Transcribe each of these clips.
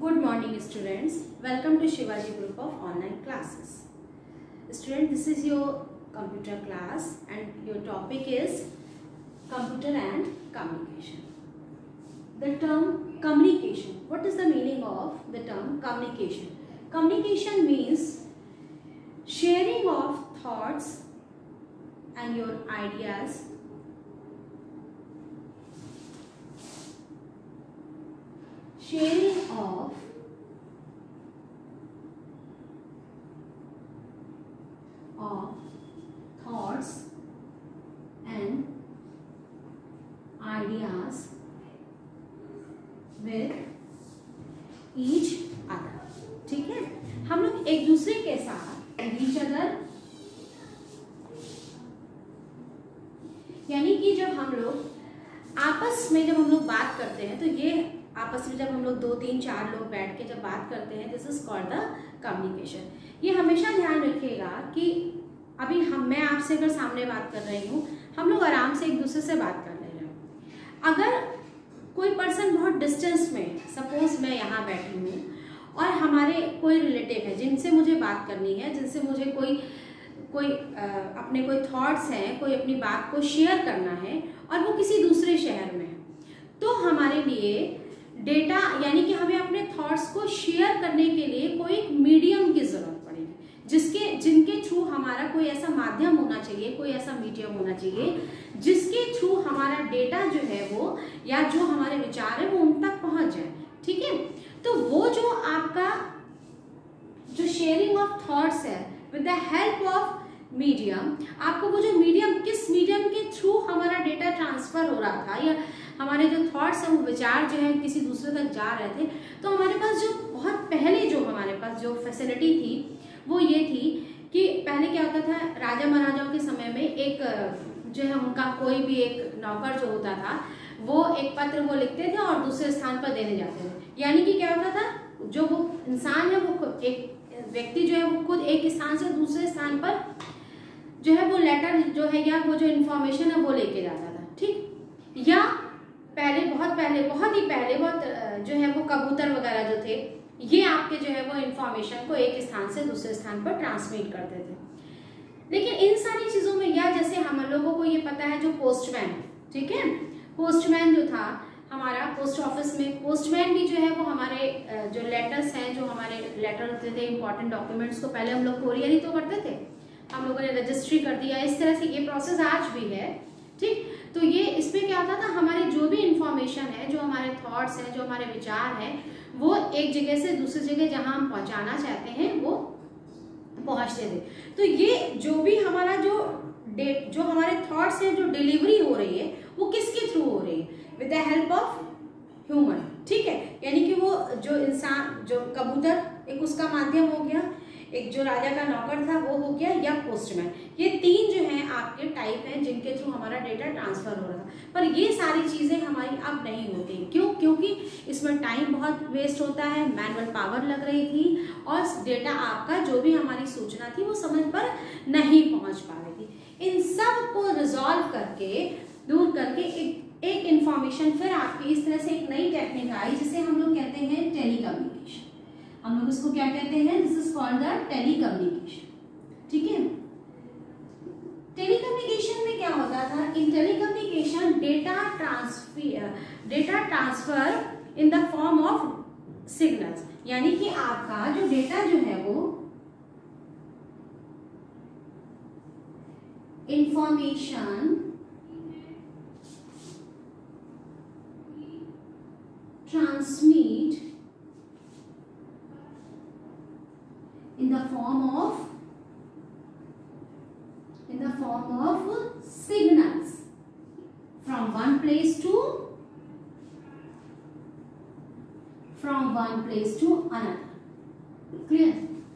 Good morning students. Welcome to Shivaji Group of online classes. Student, this is your computer class and your topic is computer and communication. The term communication. What is the meaning of the term communication? Communication means sharing of thoughts and your ideas sharing of thoughts and ideas with each other. ठीक है, हम लोग एक दूसरे के साथ each other यानी कि जब हम लोग आपस में जब हम लोग बात करते हैं तो ये आपस में जब हम लोग 2, 3, 4 लोग बैठ के जब बात करते हैं, this is called the communication. ये हमेशा ध्यान रखिएगा कि अभी मैं आपसे अगर सामने बात कर रही हूँ, हम लोग आराम से एक दूसरे से बात कर ले रहे हैं। अगर कोई पर्सन बहुत डिस्टेंस में, सपोज मैं यहाँ बैठी हूँ और हमारे कोई रिलेटिव है जिनसे मुझे बात करनी है, जिनसे मुझे कोई अपने कोई थॉट्स हैं, कोई अपनी बात को शेयर करना है और वो किसी दूसरे शहर में है, तो हमारे लिए डेटा यानी कि हमें अपने थॉट्स को शेयर करने के लिए कोई एक मीडियम की जरूरत पड़ेगी, जिनके थ्रू हमारा कोई ऐसा माध्यम होना चाहिए, कोई ऐसा मीडियम होना चाहिए जिसके थ्रू हमारा डेटा जो है वो या जो हमारे विचार है वो उन तक पहुंच जाए। ठीक है, तो वो जो आपका जो शेयरिंग ऑफ थॉट्स है with the help of medium, आपको वो जो मीडियम, किस मीडियम के थ्रू हमारा डेटा ट्रांसफर हो रहा था या हमारे जो थॉट्स हैं वो विचार जो है किसी दूसरे तक जा रहे थे, तो हमारे पास जो बहुत पहले जो हमारे पास जो फैसिलिटी थी वो ये थी कि पहले क्या होता था, राजा महाराजाओं के समय में एक जो है उनका कोई भी एक नौकर जो होता था वो एक पत्र वो लिखते थे और दूसरे स्थान पर देने जाते थे। यानी कि क्या होता था, जो वो इंसान है वो एक व्यक्ति जो है वो खुद एक स्थान से दूसरे स्थान पर जो है वो लेटर जो है या वो जो इन्फॉर्मेशन है वो लेके जाता था। ठीक, या पहले बहुत ही पहले जो है वो कबूतर वगैरह जो थे ये आपके जो है वो इन्फॉर्मेशन को एक स्थान से दूसरे स्थान पर ट्रांसमिट करते थे। लेकिन इन सारी चीजों में या जैसे हम लोगों को ये पता है जो पोस्टमैन, ठीक है, पोस्टमैन जो था हमारा पोस्ट ऑफिस में, पोस्टमैन भी जो है वो हमारे जो लेटर्स हैं, जो हमारे लेटर होते थे इंपॉर्टेंट डॉक्यूमेंट्स को पहले हम लोग कोरियर ही तो करते थे, हम लोगों ने रजिस्ट्री कर दिया, इस तरह से ये प्रोसेस आज भी है। ठीक, तो ये इसमें क्या होता था, हमारे जो भी इंफॉर्मेशन है, जो हमारे थॉट्स हैं, जो हमारे विचार हैं, वो एक जगह से दूसरी जगह जहां हम पहुंचाना चाहते हैं वो पहुंचते थे। तो ये जो भी हमारा जो हमारे थॉट्स हैं, जो डिलीवरी हो रही है वो किसके थ्रू हो रही है, with the help of human. ठीक है, यानी कि वो जो इंसान, जो कबूतर एक उसका माध्यम हो गया, एक जो राजा का नौकर था वो हो गया, या पोस्टमैन। ये 3 जो हैं आपके टाइप हैं जिनके थ्रू हमारा डेटा ट्रांसफर हो रहा था। पर ये सारी चीजें हमारी अब नहीं होती। क्यों? क्योंकि इसमें टाइम बहुत वेस्ट होता है, मैनुअल पावर लग रही थी और डेटा आपका जो भी हमारी सूचना थी वो समय पर नहीं पहुंच पा रही थी। इन सब को रिजॉल्व करके, दूर करके एक इंफॉर्मेशन फिर आपकी इस तरह से एक नई टेक्निक आई जिसे हम लोग कहते हैं टेलीकम्युनिकेशन। हम लोग इसको क्या कहते हैं? This is called the telecommunication. ठीक है, टेलीकम्युनिकेशन में क्या होता था, in telecommunication data transfer in the form of signals, यानी कि आपका जो डेटा जो है वो information transmit in the form of signals from one place to another. Clear?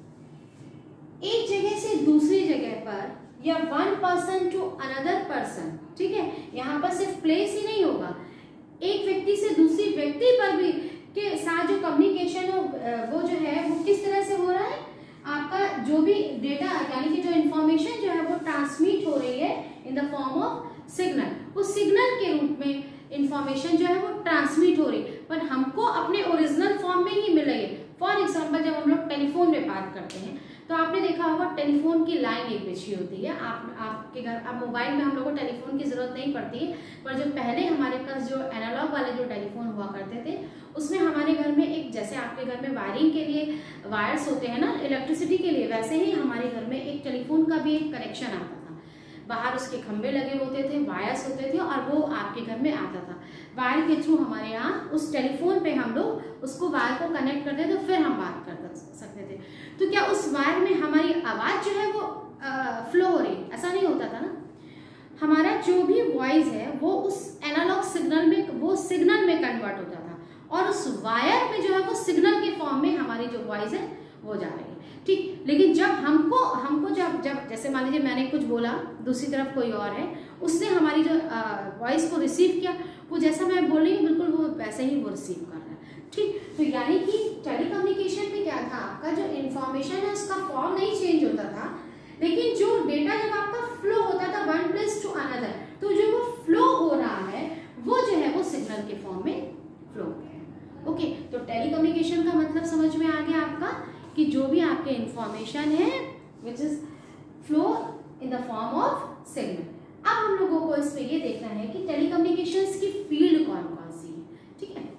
एक जगह से दूसरी जगह पर या one person to another person। ठीक है, यहाँ पर सिर्फ प्लेस ही नहीं होगा, एक व्यक्ति से दूसरी व्यक्ति पर भी के साथ जो कम्युनिकेशन हो वो जो है वो किस तरह से हो रहा है, आपका जो भी डेटा यानी कि जो इंफॉर्मेशन जो है वो ट्रांसमिट हो रही है in the form of signal, उस सिग्नल के रूप में इंफॉर्मेशन जो है वो ट्रांसमिट हो रही है। पर हमको अपने ओरिजिनल फॉर्म में ही मिल रही है। फॉर एग्जाम्पल जब हम लोग टेलीफोन में बात करते हैं तो आपने देखा होगा टेलीफोन की लाइन एक बिछी होती है। आपके घर, अब मोबाइल में हम लोग को टेलीफोन की जरूरत नहीं पड़ती है, पर जो पहले हमारे पास जो एनालॉग वाले जो टेलीफोन हुआ करते थे उसमें हमारे घर में एक, जैसे आपके घर में वायरिंग के लिए वायर्स होते हैं ना इलेक्ट्रिसिटी के लिए, वैसे ही हमारे घर में एक टेलीफोन का भी एक कनेक्शन आता था। बाहर उसके खंभे लगे होते थे, वायर्स होते थे और वो आपके घर में आता था। वायर के थ्रू हमारे यहाँ उस टेलीफोन पे हम लोग उसको वायर को कनेक्ट करते थे, फिर हम बात कर सकते थे। तो क्या उस वायर में हमारी आवाज़ जो है वो फ्लो हो रही, ऐसा नहीं होता था ना। हमारा जो भी वॉइस है वो उस एनालॉग सिग्नल में, वो सिग्नल में कन्वर्ट होता था और उस वायर में जो है वो सिग्नल के फॉर्म में हमारी जो वॉइस है वो जा रही है, ठीक। लेकिन जब हमको जब जैसे मान लीजिए मैंने कुछ बोला, दूसरी तरफ कोई और है, उसने हमारी जो वॉइस को रिसीव किया, वो जैसा मैं बोल रही हूँ बिल्कुल वो वैसे ही वो रिसीव कर रहा है, ठीक। तो यानी कि टेलीकम्युनिकेशन में क्या था, आपका जो इन्फॉर्मेशन है उसका फॉर्म नहीं चेंज होता था, लेकिन जो डेटा जब आपका फ्लो होता था वन प्लेस टू अनदर, तो जो वो फ्लो हो रहा है वो जो है वो सिग्नल के फॉर्म में फ्लो हो गया है। ओके, तो टेलीकम्युनिकेशन का मतलब समझ में आ गया आपका कि जो भी आपके इंफॉर्मेशन है which is flow in the form of signal. अब हम लोगों को इसमें ये देखना है कि टेलीकम्युनिकेशंस की फील्ड कौन कौन सी है, ठीक है।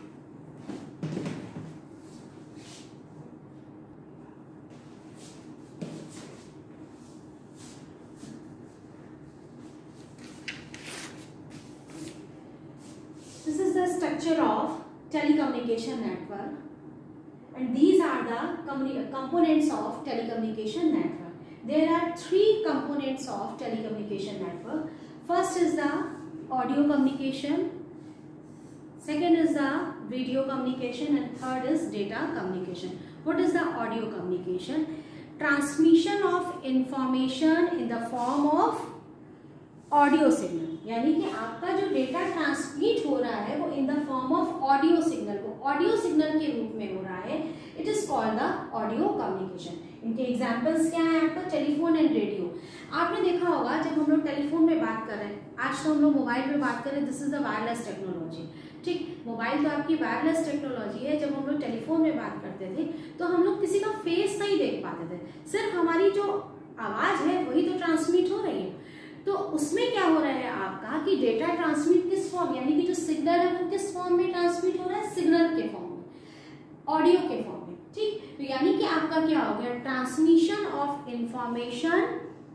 This is the structure of telecommunication network, and these are the components of telecommunication network. There are three components of telecommunication network. First is the audio communication, second is the video communication, and third is data communication. What is the audio communication? Transmission of information in the form of audio signal, यानी कि आपका जो data transmit हो रहा है वो in the form of audio signal, वो audio signal के रूप में हो रहा है। It is called the audio communication. इनके एग्जांपल्स क्या है आपका, टेलीफोन एंड रेडियो। आपने देखा होगा जब हम लोग टेलीफोन में बात कर रहे हैं, आज तो हम लोग मोबाइल में बात कर रहे हैं, this is the wireless technology, ठीक। मोबाइल तो आपकी वायरलेस टेक्नोलॉजी है। जब हम लोग टेलीफोन में बात करते थे तो हम लोग किसी का फेस नहीं देख पाते थे, सिर्फ हमारी जो आवाज है वही तो ट्रांसमिट हो रही है। तो उसमें क्या हो रहा है आपका कि डेटा ट्रांसमिट किस फॉर्म, यानी कि जो सिग्नल है वो किस फॉर्म में ट्रांसमिट हो रहा है, सिग्नल के फॉर्म में, ऑडियो के फॉर्म में, ठीक। तो यानी कि आपका क्या हो गया, transmission of information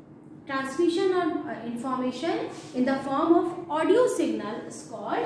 in the form of audio signal is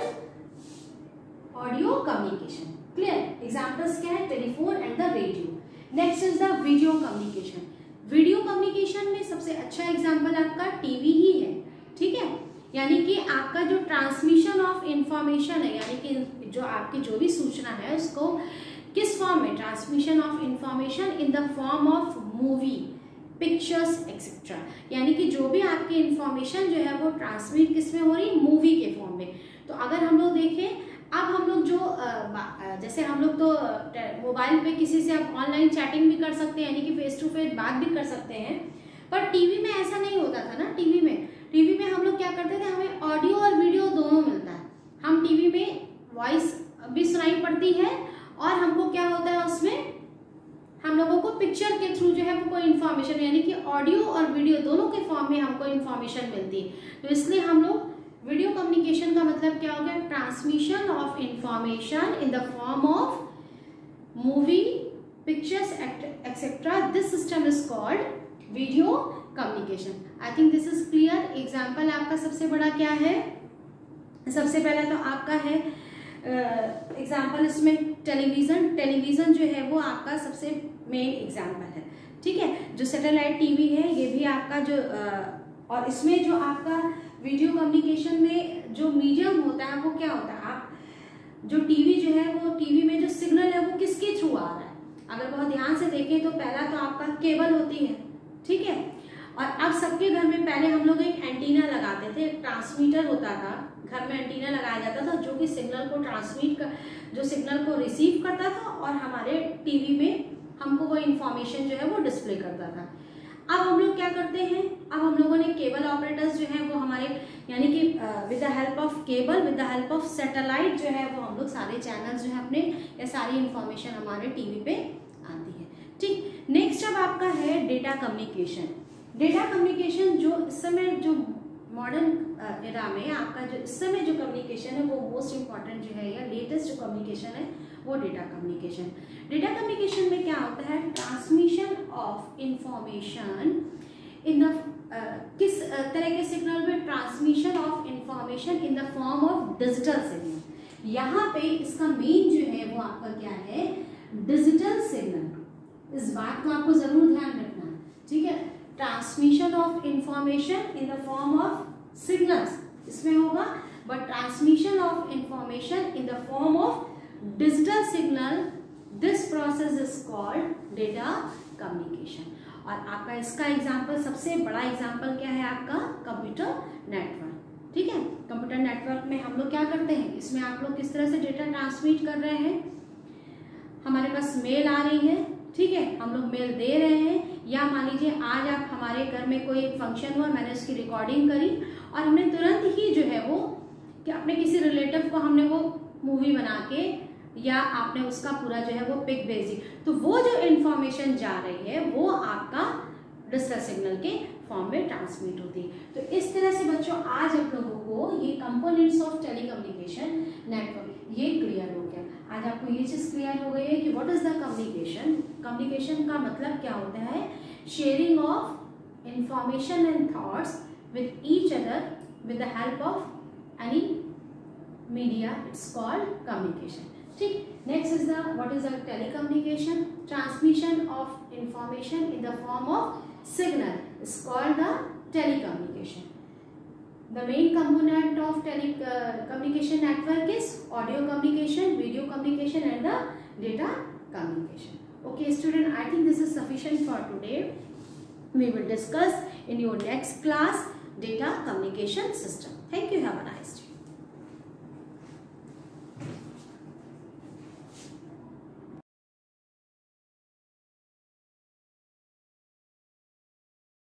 called audio communication. Clear? Examples क्या है, telephone and the radio. Next is the video communication. Video communication में सबसे अच्छा एग्जांपल आपका टीवी ही है, ठीक है। यानी कि आपका जो ट्रांसमिशन ऑफ इंफॉर्मेशन है, यानी कि जो आपकी जो भी सूचना है उसको किस फॉर्म में, transmission of information in the form of movie, pictures etcetera. यानी कि जो भी आपकी इंफॉर्मेशन जो है वो ट्रांसमिट किस में हो रही, मूवी के फॉर्म में। तो अगर हम लोग देखें, अब हम लोग जो जैसे हम लोग तो मोबाइल पे किसी से आप ऑनलाइन चैटिंग भी कर सकते हैं, यानी कि फेस टू फेस बात भी कर सकते हैं, पर टीवी में ऐसा नहीं होता था ना। टीवी में हम लोग क्या करते थे, हमें ऑडियो और वीडियो दोनों मिलता है। हम टीवी में वॉइस भी सुनाई पड़ती है और हमको क्या होता है उसमें, हम लोगों को पिक्चर के थ्रू जो है वो कोई इन्फॉर्मेशन, यानी कि ऑडियो और वीडियो दोनों के फॉर्म में हमको इन्फॉर्मेशन मिलती है। तो इसलिए हम लोग वीडियो कम्युनिकेशन का मतलब क्या हो गया, transmission of information in the form of movie, pictures etcetera. This system is called video communication. I think this is clear. Example आपका सबसे बड़ा क्या है, सबसे पहला तो आपका है एग्जाम्पल इसमें टेलीविजन जो है वो आपका सबसे मेन एग्जाम्पल है, ठीक है। जो सैटेलाइट टीवी है ये भी आपका जो और इसमें जो आपका वीडियो कम्युनिकेशन में जो मीडियम होता है वो क्या होता है, आप जो टीवी जो है वो टीवी में जो सिग्नल है वो किसके थ्रू आ रहा है। अगर बहुत ध्यान से देखें तो पहला तो आपका केबल होती है, ठीक है। और अब सबके घर में पहले हम लोग एक एंटीना लगाते थे, एक ट्रांसमीटर होता था, घर में एंटीना लगाया जाता था जो कि सिग्नल को जो सिग्नल को रिसीव करता था और हमारे टीवी में हमको वो इंफॉर्मेशन जो है वो डिस्प्ले करता था। अब हम लोग क्या करते हैं, अब हम लोगों ने केबल ऑपरेटर्स जो है वो हमारे यानी कि with the help of cable, with the help of satellite जो है वो हम लोग सारे चैनल्स जो है अपने या सारी इंफॉर्मेशन हमारे टीवी पे आती है। ठीक, नेक्स्ट अब आपका है डेटा कम्युनिकेशन। डेटा कम्युनिकेशन जो इस समय जो मॉडर्न एरा में आपका जो इस समय जो कम्युनिकेशन है वो मोस्ट इम्पॉर्टेंट जो है या लेटेस्ट जो कम्युनिकेशन है वो डेटा कम्युनिकेशन। डेटा कम्युनिकेशन में क्या होता है, transmission of information in the किस तरह के सिग्नल में, transmission of information in the form of digital signal. यहाँ पे इसका मेन जो है वो आपका क्या है, डिजिटल सिग्नल। इस बात को आपको जरूर ध्यान रखना है, ठीक है। Transmission of information in the form of signals इसमें होगा, but transmission of information in the form of digital signal, this process is called data communication. और आपका इसका एग्जाम्पल, सबसे बड़ा एग्जाम्पल क्या है आपका, कंप्यूटर नेटवर्क। ठीक है, कंप्यूटर नेटवर्क में हम लोग क्या करते हैं, इसमें आप लोग किस तरह से डेटा ट्रांसमिट कर रहे हैं, हमारे पास मेल आ रही है, ठीक है, हम लोग मेल दे रहे हैं, या मान लीजिए आज आप हमारे घर में कोई फंक्शन हुआ, मैंने उसकी रिकॉर्डिंग करी और हमने तुरंत ही जो है वो कि अपने किसी रिलेटिव को हमने वो मूवी बना के या आपने उसका पूरा जो है वो पिक भेजी, तो वो जो इंफॉर्मेशन जा रही है वो आपका डिजिटल सिग्नल के फॉर्म में ट्रांसमिट होती है। तो इस तरह से बच्चों आज आप लोगों को ये कंपोनेंट्स ऑफ टेलीकम्युनिकेशन नेटवर्क ये क्लियर हो गया। आज आपको ये चीज क्लियर हो गई है कि what is the communication. Communication का मतलब क्या होता है, sharing of information and thoughts with each other with the help of any media, it's called communication. ठीक, next is the what is the telecommunication, transmission of information in the form of signal is called the telecommunication. The main component of telecommunication network is audio communication, video communication and the data communication. Okay student, I think this is sufficient for today. We will discuss in your next class data communication system. Thank you. Have a nice day.